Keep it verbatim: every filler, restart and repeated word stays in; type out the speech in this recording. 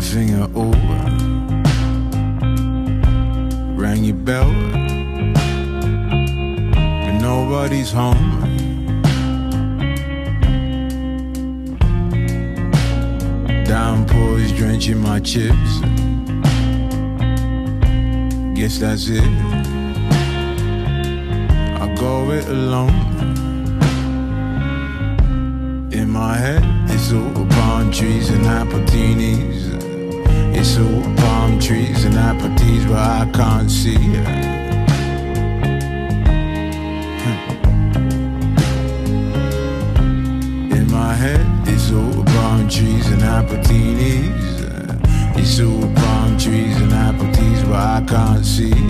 finger over, rang your bell, but nobody's home. Downpours drenching my chips. Guess that's it. I'll go it alone. In my head, it's all palm trees and appletinis. It's all palm trees and appleteas, but I can't see it. In my head, it's all palm trees and appletinis. It's all palm trees and appleteas, but I can't see